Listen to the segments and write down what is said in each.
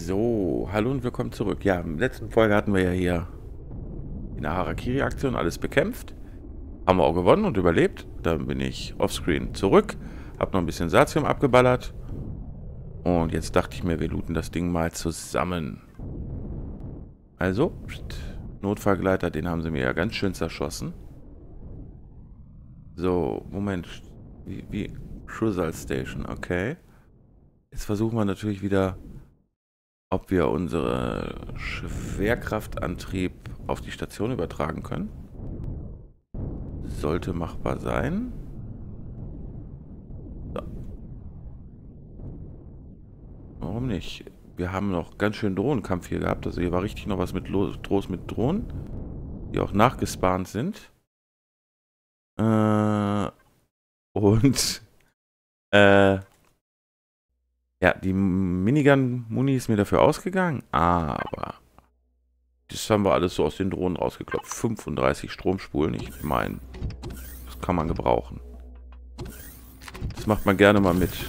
So, hallo und willkommen zurück. Ja, in der letzten Folge hatten wir ja hier in der Harakiri-Aktion alles bekämpft. Haben wir auch gewonnen und überlebt. Dann bin ich offscreen zurück. Hab noch ein bisschen Satium abgeballert. Und jetzt dachte ich mir, wir looten das Ding mal zusammen. Also, Notfallgleiter, den haben sie mir ja ganz schön zerschossen. So, Moment. Wie Crucial Station, okay. Jetzt versuchen wir natürlich wieder, ob wir unsere Schwerkraftantrieb auf die Station übertragen können. Sollte machbar sein. So. Warum nicht? Wir haben noch ganz schön Drohnenkampf hier gehabt. Also hier war richtig noch was mit los mit Drohnen, die auch nachgespawnt sind. Und ja, die Minigun-Muni ist mir dafür ausgegangen, aber das haben wir alles so aus den Drohnen rausgeklopft. 35 Stromspulen, ich meine, das kann man gebrauchen. Das macht man gerne mal mit.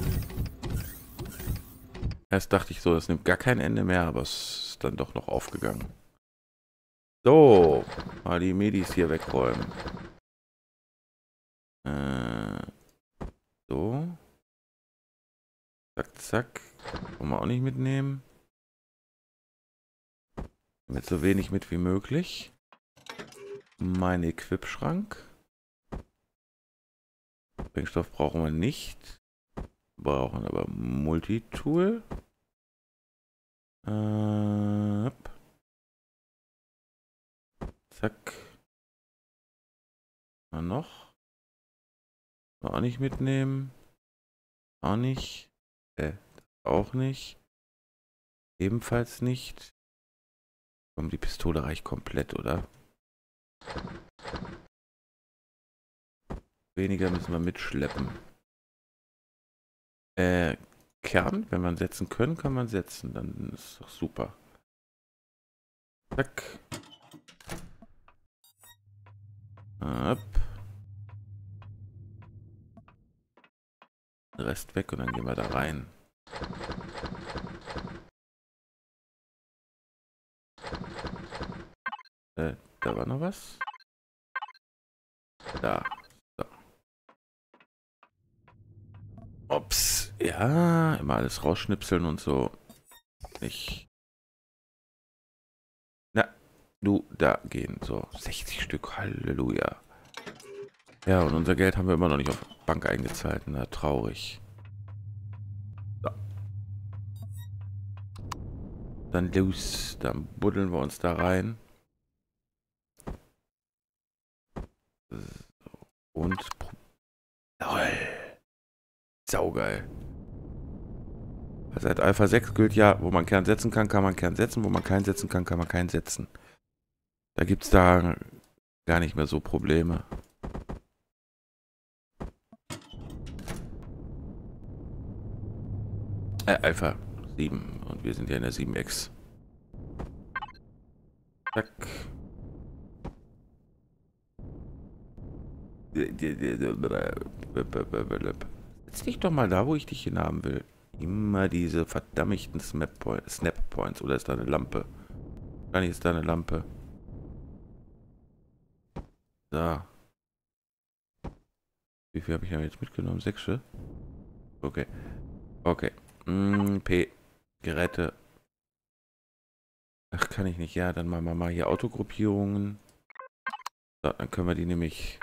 Erst dachte ich so, das nimmt gar kein Ende mehr, aber es ist dann doch noch aufgegangen. So, mal die Medis hier wegräumen. So. Zack, zack. Wollen wir auch nicht mitnehmen. Mit so wenig mit wie möglich. Mein Equipschrank. Sprengstoff brauchen wir nicht. Brauchen aber Multitool. Zack. Mal noch. Auch nicht mitnehmen. Auch nicht. Auch nicht. Ebenfalls nicht. Komm, die Pistole reicht komplett, oder? Weniger müssen wir mitschleppen. Kern, wenn man setzen können, kann man setzen. Dann ist doch super. Zack. Ab. Den Rest weg und dann gehen wir da rein. Da war noch was. Da. So. Ups. Ja, immer alles rausschnipseln und so. Nicht. Na, du, da gehen. So, 60 Stück. Halleluja. Ja, und unser Geld haben wir immer noch nicht auf Bank eingezahlt. Na, traurig. So. Dann los. Dann buddeln wir uns da rein. Und... Toll. Saugeil. Seit Alpha 6 gilt ja, wo man Kern setzen kann, kann man Kern setzen. Wo man keinen setzen kann, kann man keinen setzen. Da gibt es da gar nicht mehr so Probleme. Alpha 7. Und wir sind ja in der 7X. Zack. Setz dich doch mal da, wo ich dich hinhaben will. Immer diese verdammten Snap Points. Oder ist da eine Lampe? Gar nicht, ist da eine Lampe. So. Wie viel habe ich denn jetzt mitgenommen? 6? Okay. Okay. P. Geräte. Ach, kann ich nicht. Ja, dann machen wir mal hier Autogruppierungen. So, dann können wir die nämlich...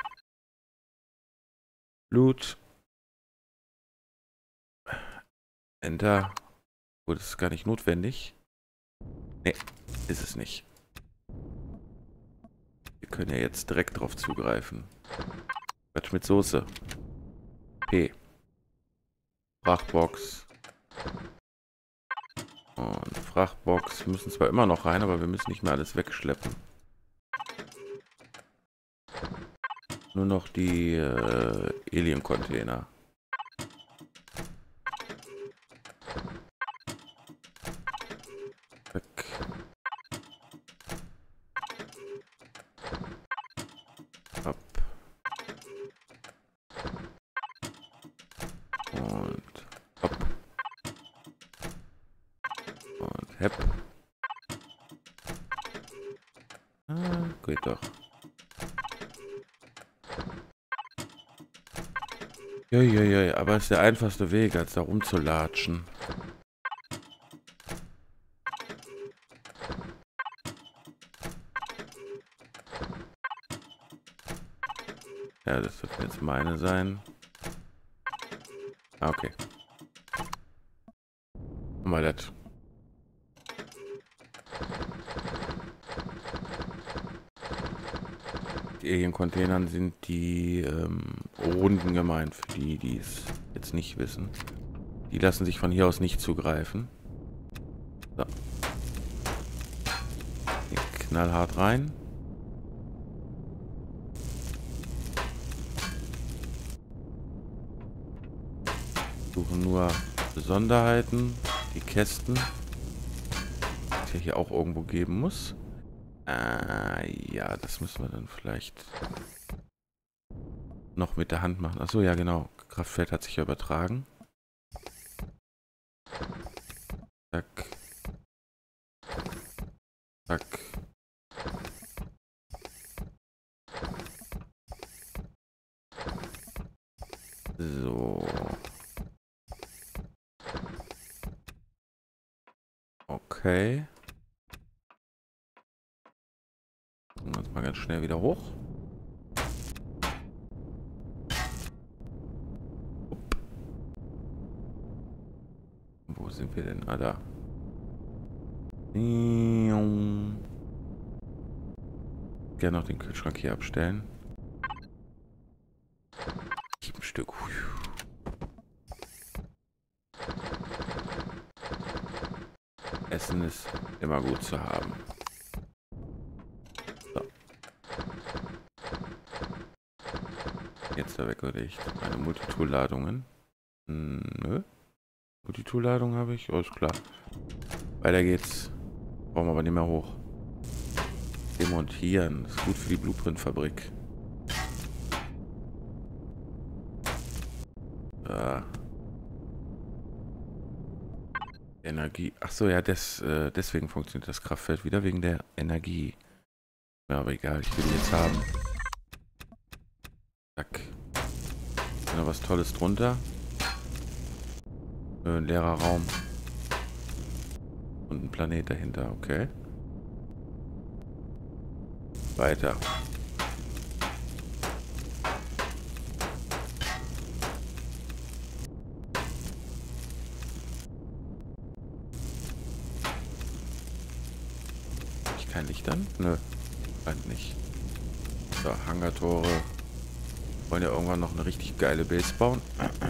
Loot. Enter. Gut, das ist gar nicht notwendig. Nee, ist es nicht. Wir können ja jetzt direkt drauf zugreifen. Quatsch mit Soße. P. Frachtbox. Und Frachtbox. Wir müssen zwar immer noch rein, aber wir müssen nicht mehr alles wegschleppen. Nur noch die Alien-Container. Weg. Ab. Und ab. Und Hepp. Ah, geht doch. Uiuiui, aber es ist der einfachste Weg, als da rumzulatschen. Ja, das wird jetzt meine sein. Ah, okay. Mal das. Die Alien-Containern sind die Runden gemeint, für die, die es jetzt nicht wissen. Die lassen sich von hier aus nicht zugreifen. So. Hier knallhart rein. Suchen nur Besonderheiten, die Kästen, die es ja hier auch irgendwo geben muss. Ja, das müssen wir dann vielleicht noch mit der Hand machen. Achso, ja genau. Kraftfeld hat sich ja übertragen. Zack. Zack. So. Okay. Gucken wir uns mal ganz schnell wieder hoch. Upp. Wo sind wir denn? Ah, da. Gerne noch den Kühlschrank hier abstellen. 7 Stück. Essen ist immer gut zu haben. So. Jetzt da weg, oder ich? Meine Multitool-Ladungen. Nö. Multitool-Ladung habe ich. Alles klar. Weiter geht's. Brauchen wir aber nicht mehr hoch. Demontieren. Das ist gut für die Blueprint-Fabrik. Energie. Ach so, ja, deswegen funktioniert das Kraftfeld wieder, wegen der Energie. Ja, aber egal, ich will die jetzt haben. Zack. Ist noch was Tolles drunter. Ein leerer Raum. Und ein Planet dahinter, okay. Weiter. Kein Licht an? Nö, scheint nicht. So, Hangartore. Wollen ja irgendwann noch eine richtig geile Base bauen.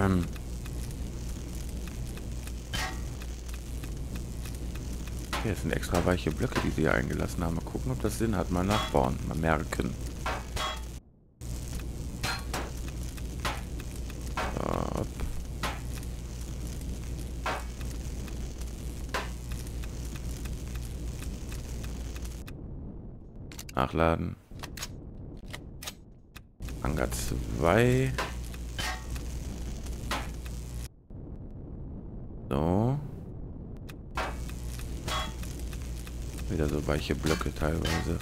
Hier sind extra weiche Blöcke, die sie hier eingelassen haben. Mal gucken, ob das Sinn hat. Mal nachbauen. Mal merken. So. Nachladen. Hangar 2. So. Wieder so weiche Blöcke teilweise.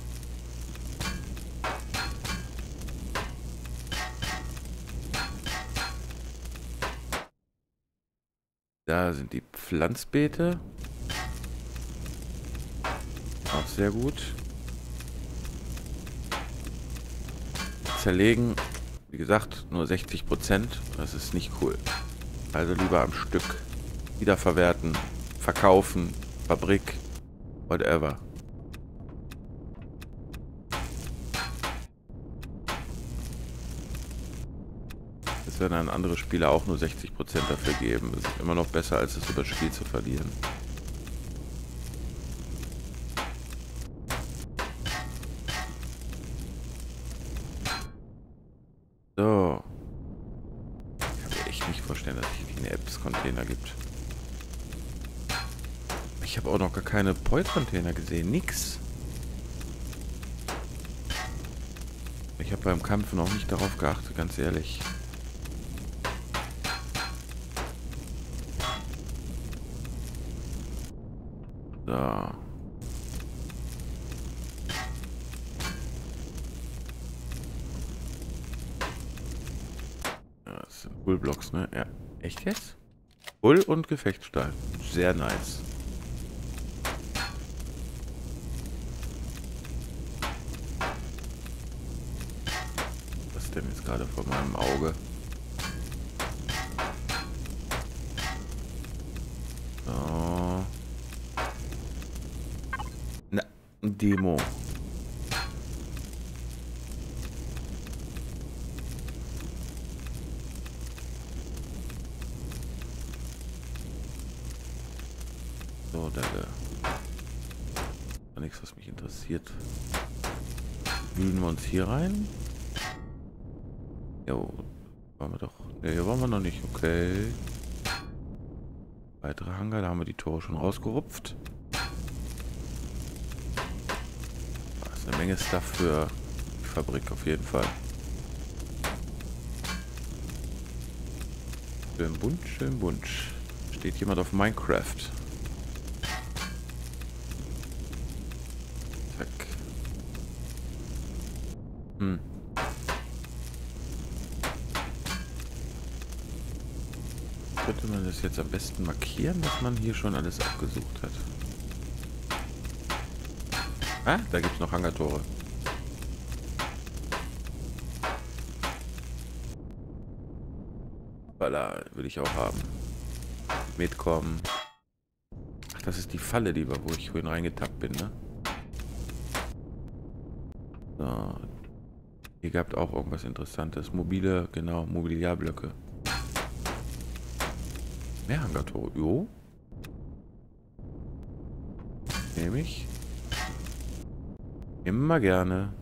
Da sind die Pflanzbeete. Auch sehr gut. Zerlegen, wie gesagt, nur 60%. Das ist nicht cool. Also lieber am Stück wiederverwerten, verkaufen, Fabrik, whatever. Das werden dann andere Spieler auch nur 60% dafür geben. Das ist immer noch besser, als es über das Spiel zu verlieren. So. Ich kann mir echt nicht vorstellen, dass es hier keine Apps-Container gibt. Ich habe auch noch gar keine Point-Container gesehen. Nix. Ich habe beim Kampf noch nicht darauf geachtet, ganz ehrlich. So. Ja, das sind Hullblocks, ne? Ja. Echt jetzt? Hull und Gefechtsstahl. Sehr nice. Was ist denn jetzt gerade vor meinem Auge? So. Na, Demo. So, danke. Nichts, was mich interessiert. Wühlen wir uns hier rein? Jo, waren wir doch. Ne, hier waren wir noch nicht. Okay. Weitere Hangar, da haben wir die Tore schon rausgerupft. Da ist eine Menge Stuff für die Fabrik auf jeden Fall. Schön bunt, schön bunt. Steht jemand auf Minecraft? Zack. Könnte man das jetzt am besten markieren, dass man hier schon alles abgesucht hat? Ah, da gibt es noch Hangartore. Voilà, will ich auch haben. Mitkommen. Ach, das ist die Falle, wo ich vorhin reingetappt bin, ne? So. Hier gab es auch irgendwas Interessantes. Mobile, genau, Mobiliarblöcke. Mehr Hangartore. Jo. Nehme ich. Immer gerne.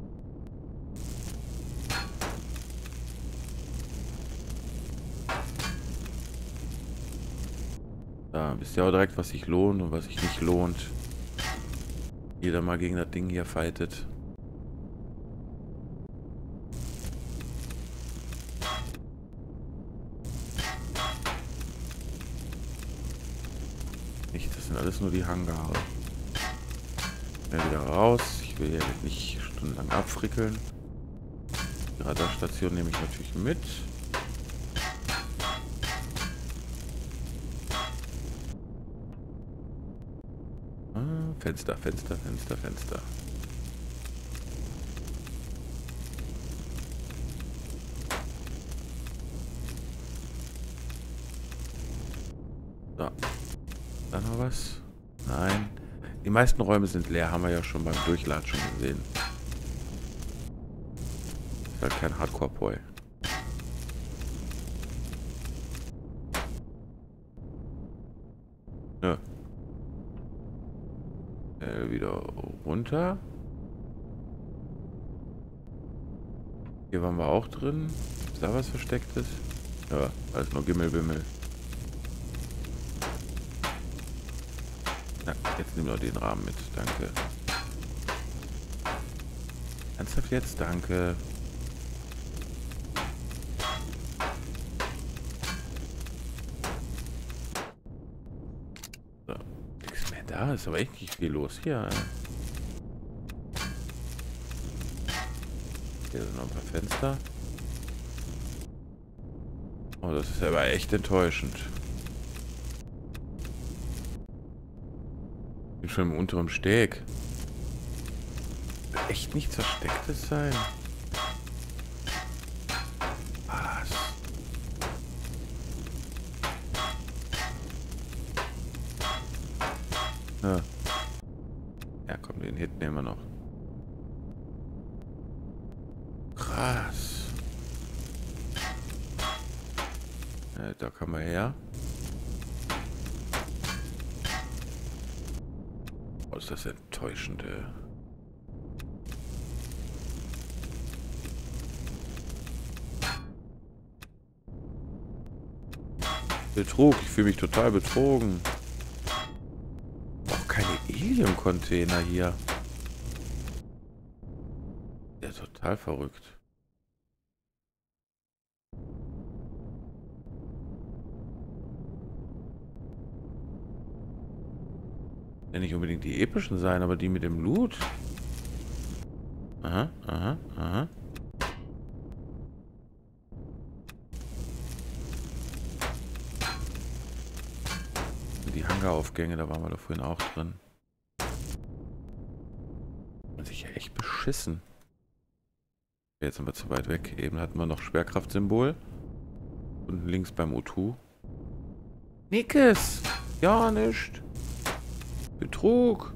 Da wisst ihr auch direkt, was sich lohnt und was sich nicht lohnt. Jeder mal gegen das Ding hier fightet. Nicht, das sind alles nur die Hangare. Wieder raus. Ich will hier nicht stundenlang abfrickeln. Die Radarstation nehme ich natürlich mit. Fenster, Fenster, Fenster, Fenster. So. Da noch was? Nein. Die meisten Räume sind leer, haben wir ja schon beim Durchlatschen gesehen. Ist halt kein Hardcore-Boy. Nö. Wieder runter. Hier waren wir auch drin. Ist da was Verstecktes? Ja, alles nur Gimmelbimmel. Na, jetzt nimm doch den Rahmen mit. Danke. Ernsthaft jetzt? Danke. So. Nichts mehr da. Ist aber echt nicht viel los hier. Hier sind noch ein paar Fenster. Oh, das ist aber echt enttäuschend. Ich bin schon im unteren Steg. Wird echt nichts Verstecktes sein. Was? Ja. Ja, komm, den Hit nehmen wir noch. Krass. Da kann man her. Oh, ist das enttäuschend, ey. Betrug, ich fühle mich total betrogen. Auch keine Helium-Container hier. Ja, total verrückt. Ja, nicht unbedingt die epischen sein, aber die mit dem Loot. Aha, aha, aha. Die Hangaraufgänge, da waren wir doch vorhin auch drin. Man sich ja echt beschissen. Jetzt sind wir zu weit weg. Eben hatten wir noch Schwerkraftsymbol. Unten links beim U2. Nickes! Ja, nicht. Betrug.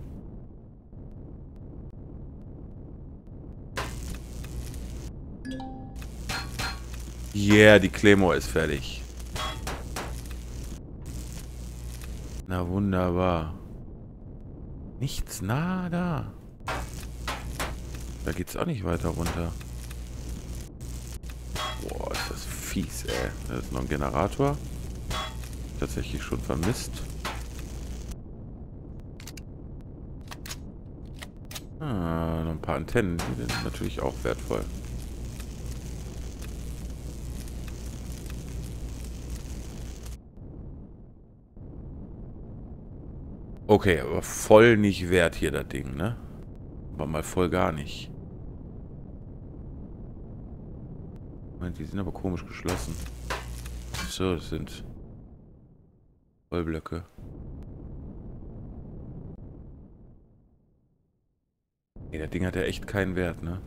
Yeah, die Claymore ist fertig. Na wunderbar. Nichts, nada. Da geht's auch nicht weiter runter. Boah, ist das fies, ey. Da ist noch ein Generator. Tatsächlich schon vermisst. Ah, noch ein paar Antennen. Die sind natürlich auch wertvoll. Okay, aber voll nicht wert hier, das Ding, ne? Aber mal voll gar nicht. Moment, die sind aber komisch geschlossen. So, das sind Vollblöcke. Nee, das Ding hat ja echt keinen Wert, ne?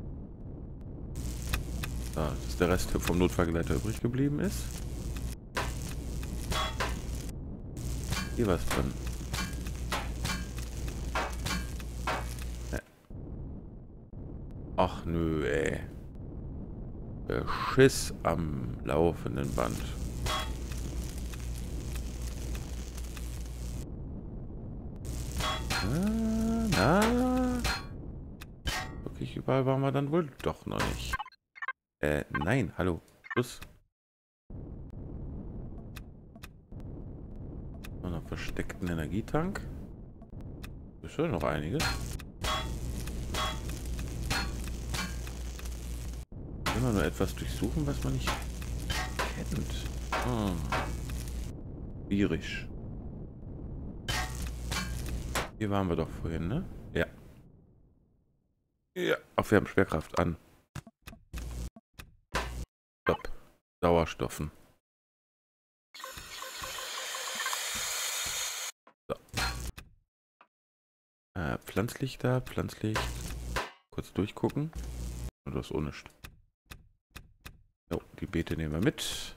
So, das ist der Rest vom Notfallgleiter übrig geblieben ist. Hier was drin. Ach nö, ey. Schiss am laufenden Band. Na? Wirklich überall waren wir dann wohl doch noch nicht. Nein, hallo. Schluss. Noch einen versteckten Energietank. Ist schon noch einiges. Immer nur etwas durchsuchen, was man nicht kennt. Schwierig. Hier waren wir doch vorhin, ne? Ja. Ja. Ach, wir haben Schwerkraft an. Stopp. Sauerstoffen. So. Pflanzlicht da, Pflanzlicht. Kurz durchgucken. Und das ohne nichts. So, die Beete nehmen wir mit.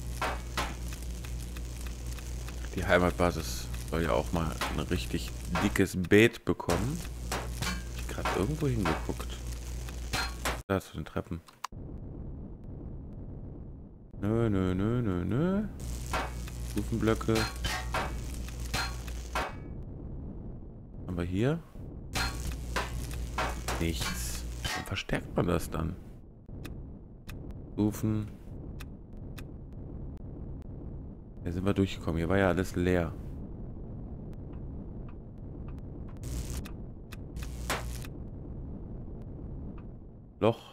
Die Heimatbasis soll ja auch mal ein richtig dickes Beet bekommen. Ich habe gerade irgendwo hingeguckt. Da zu den Treppen. Nö, nö, nö, nö, nö. Stufenblöcke. Haben wir hier? Nichts. Dann verstärkt man das dann. Stufen. Hier sind wir durchgekommen. Hier war ja alles leer. Loch.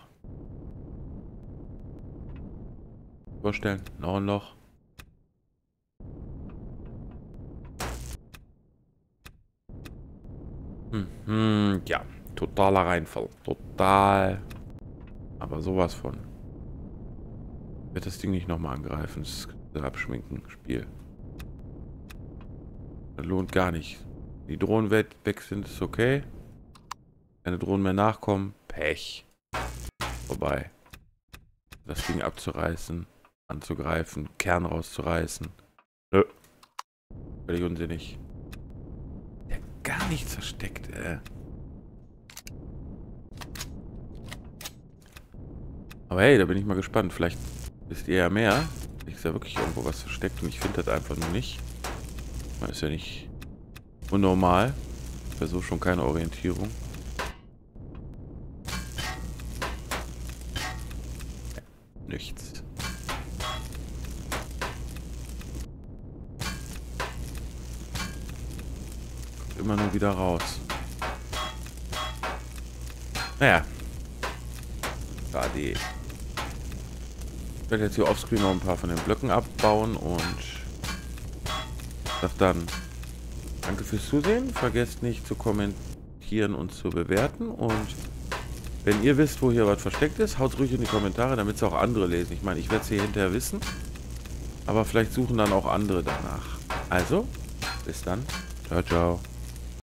Vorstellen. Noch ein Loch. Ja. Totaler Reinfall. Total. Aber sowas von. Ich werde das Ding nicht nochmal angreifen. Das ist abschminken. Spiel. Das lohnt gar nicht. Die Drohnen weg sind, ist okay. Keine Drohnen mehr nachkommen. Pech. Vorbei. Das Ding abzureißen. Anzugreifen. Kern rauszureißen. Nö. Völlig unsinnig. Ja, gar nichts versteckt, Aber hey, da bin ich mal gespannt. Vielleicht wisst ihr ja mehr. Vielleicht ist ja wirklich irgendwo was versteckt und ich finde das einfach nur nicht. Man ist ja nicht unnormal. Ich versuche schon keine Orientierung. Ja, nichts. Kommt immer nur wieder raus. Naja. Schade. Ich werde jetzt hier offscreen noch ein paar von den Blöcken abbauen und das dann Danke fürs Zusehen. Vergesst nicht zu kommentieren und zu bewerten. Und wenn ihr wisst, wo hier was versteckt ist, haut ruhig in die Kommentare, damit es auch andere lesen. Ich meine, ich werde es hier hinterher wissen. Aber vielleicht suchen dann auch andere danach. Also, bis dann. Ciao, ciao.